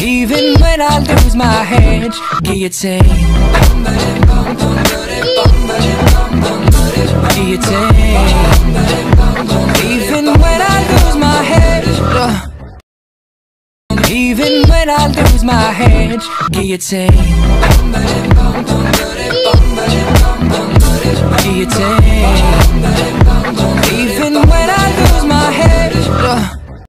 Even when I lose my head, guillotine. Guillotine. Even when I lose my head, even when I lose my head, guillotine. Guillotine.